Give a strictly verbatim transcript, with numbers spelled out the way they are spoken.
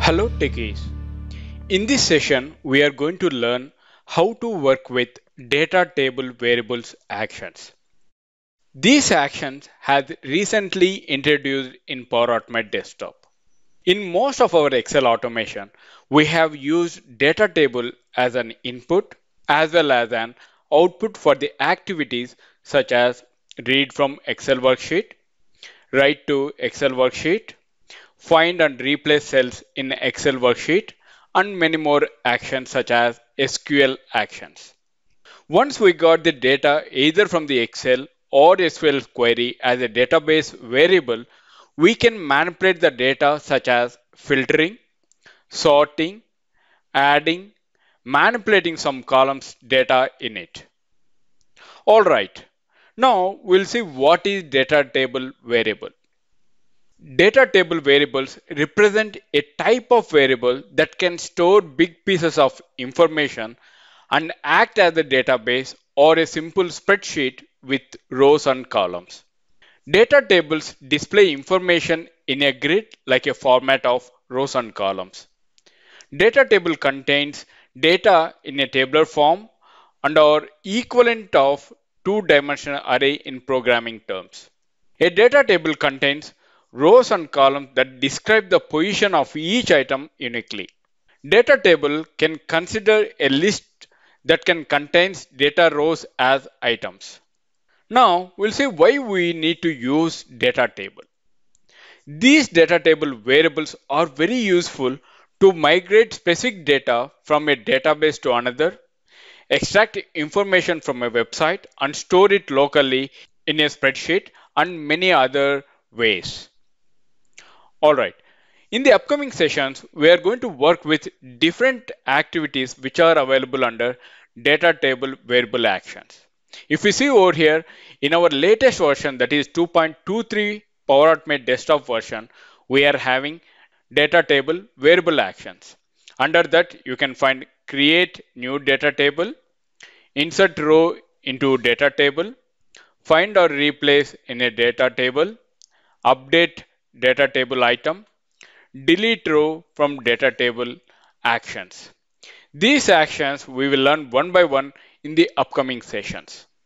Hello techies. In this session, we are going to learn how to work with data table variables actions. These actions have recently introduced in Power Automate Desktop. In most of our Excel automation, we have used data table as an input as well as an output for the activities such as read from Excel worksheet, write to Excel worksheet, find and replace cells in Excel worksheet, and many more actions such as S Q L actions. Once we got the data either from the Excel or S Q L query as a database variable, we can manipulate the data such as filtering, sorting, adding, manipulating some columns data in it. Alright, now we'll see what is data table variable. Data table variables represent a type of variable that can store big pieces of information and act as a database or a simple spreadsheet with rows and columns. Data tables display information in a grid like a format of rows and columns. Data table contains data in a tabular form and are equivalent of two-dimensional array in programming terms. A data table contains rows and columns that describe the position of each item uniquely. Data table can consider a list that can contain data rows as items. Now we'll see why we need to use data table. These data table variables are very useful to migrate specific data from a database to another, extract information from a website and store it locally in a spreadsheet and many other ways. Alright, in the upcoming sessions, we are going to work with different activities which are available under data table variable actions. If we see over here, in our latest version, that is two point two three Power Automate Desktop version, we are having data table variable actions. Under that, you can find create new data table, insert row into data table, find or replace in a data table, update data table item, delete row from data table actions. These actions we will learn one by one in the upcoming sessions.